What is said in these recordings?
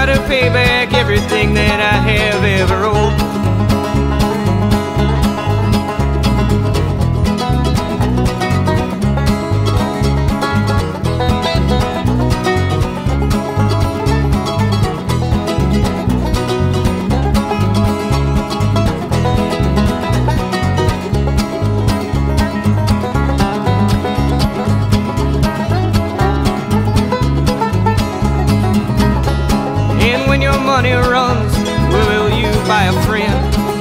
try to pay back everything that I have ever owed. Money runs, will you buy a friend?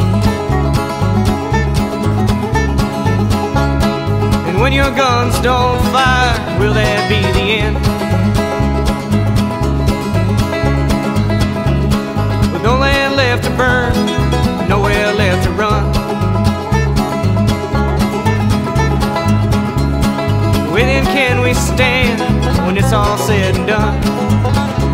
And when your guns don't fire, will that be the end? With no land left to burn, nowhere left to run, within can we stand when it's all said and done?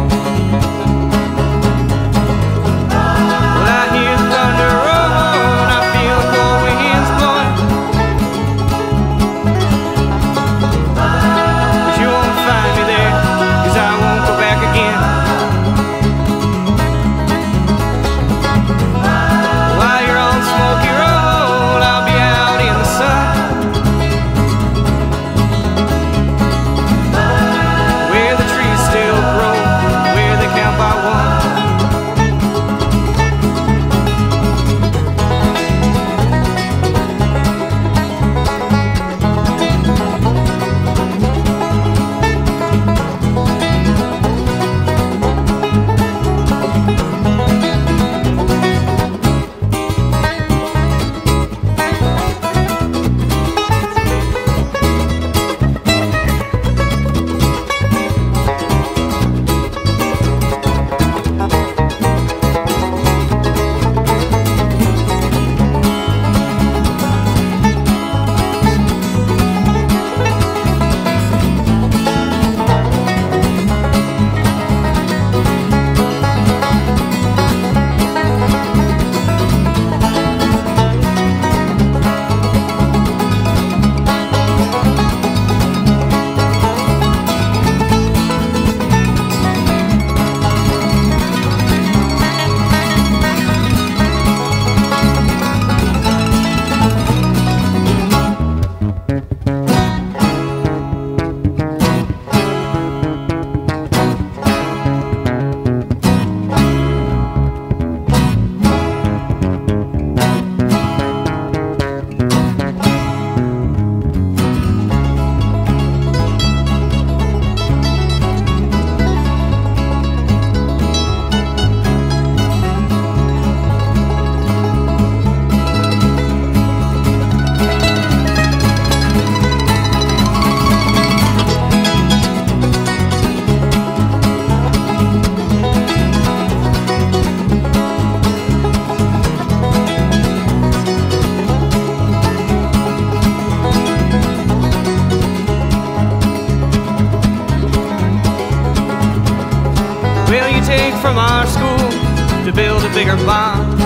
Will you take from our school to build a bigger bond?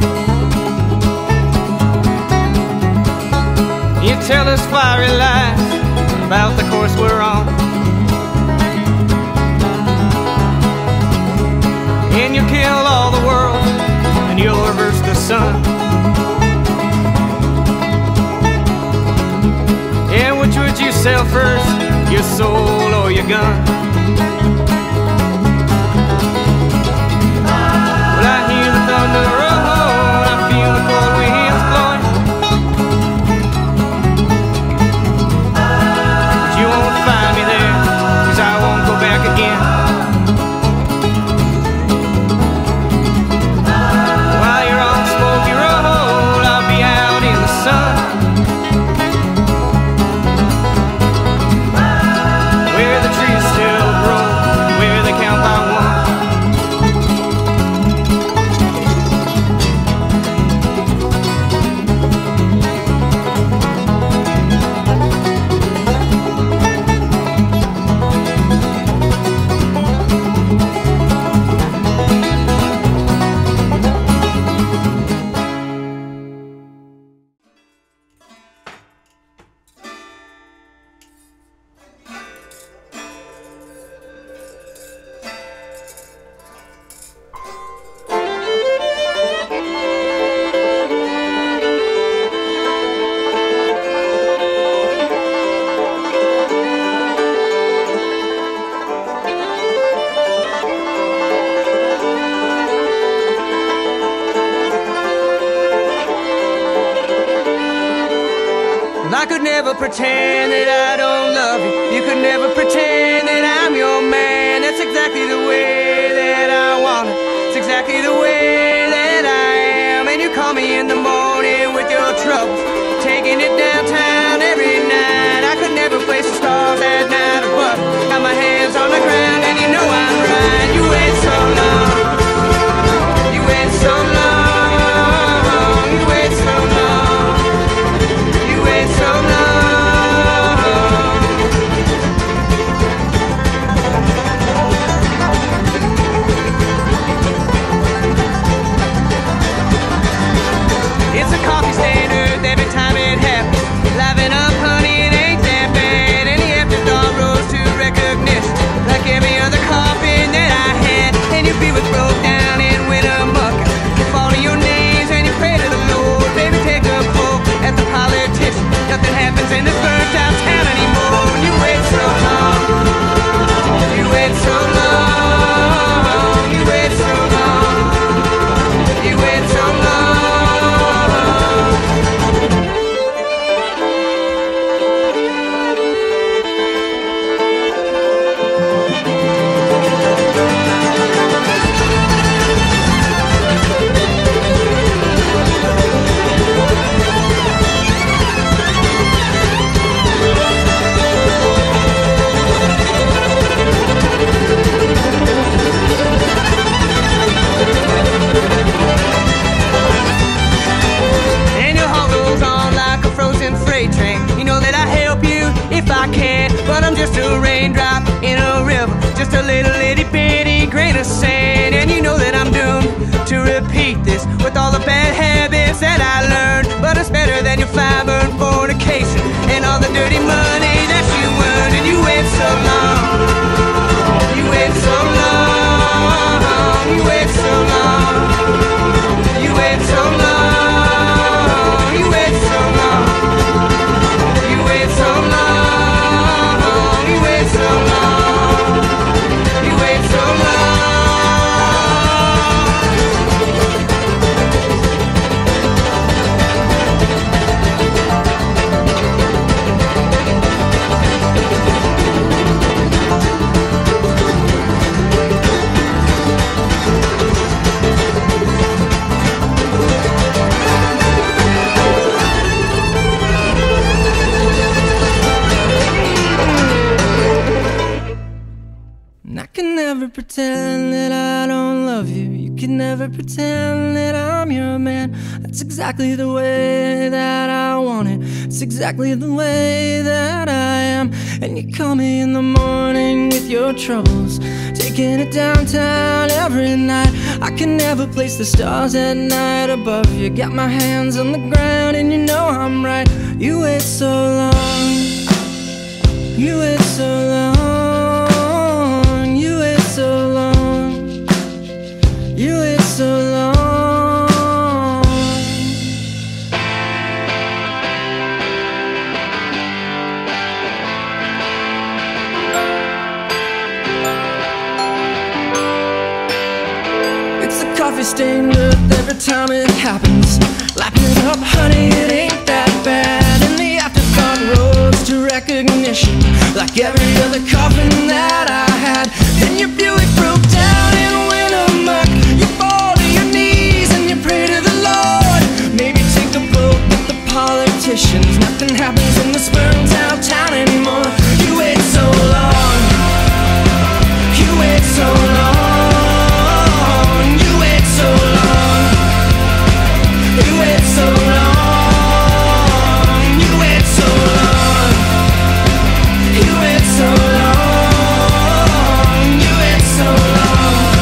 You tell us fiery lies about the course we're on, and you'll kill all the world and you'll reverse the sun. Yeah, which would you sell first, your soul or your gun? Thunder roll, I feel the cold winds blowing, but you won't find me there, 'cause I won't go back again. While you're on Smoky Road, I'll be out in the sun, where the trees still could never pretend that I don't love you. You could never pretend that I'm your man. That's exactly the way that I want it. It's exactly the way that I am. And you call me in the morning with your troubles, taking it downtown every night. I could never place the stars at night above. Got my hands on the ground and you know I'm right. You wait so long. You wait so long. You wait so long. You wait so long. It's a coffee standard every time it happens. Liven up, honey, it ain't that bad. And the afterthought rose to recognition, like every other coffin that I had. And your feet was broke down and went amok. You fall to your knees and you pray to the Lord. Baby, take a poke at the politician. Nothing happens in this burnt out town anymore. You wait so long. You wait so long. You wait so long. You wait so long. Freight train. You know that I help you if I can, but I'm just a raindrop in a river, just a little itty bitty grain of sand. And you know that I'm doomed to repeat this with all the bad habits that I learned. But it's better than your fiber and fornication and all the dirty money that you earned. And you wait so long. You wait so long. You wait so long. You wait so long. You wait so long. You wait so long. You wait so long. You wait so long. And I can never pretend that I don't love you. You can never pretend that I'm your man. That's exactly the way that I want it. It's exactly the way that I am. And you call me in the morning with your troubles, taking it downtown every night. I can never place the stars at night above you. Got my hands on the ground and you know I'm right. You wait so long. You wait so long. You wait so long. You wait so long. It's a coffee stained earth every time it happens. Lapping it up, honey, it ain't that bad. And the afterthought rose to recognition, like every other coffin that I had. Then your Buick broke down and went amok. You fall to your knees and you pray to the Lord. Maybe take a vote with the politicians. Nothing happens in this burnt out town anymore. You wait so long. You wait so long. You wait so long. You wait so long. You wait so long. You wait so long. You wait so long.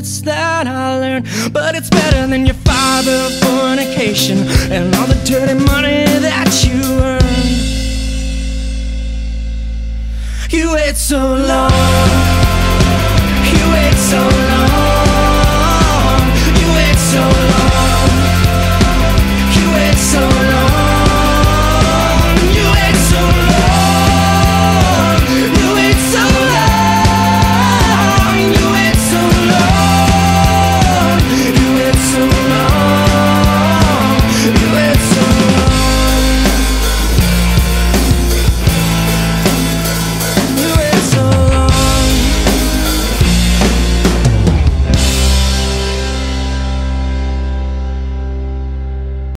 habits that I learned. But it's better than your father fornication and all the dirty money that you earned. You wait so long